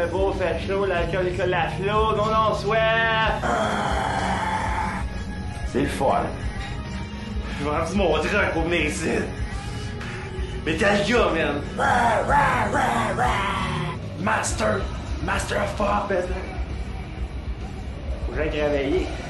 beau, fait chaud, l'alcool colle la flotte, on en soif! C'est le fun. Je vais remplir mon truc pour venir ici. Metallica, man! Master of fuck, business! Faut que j'aille travailler.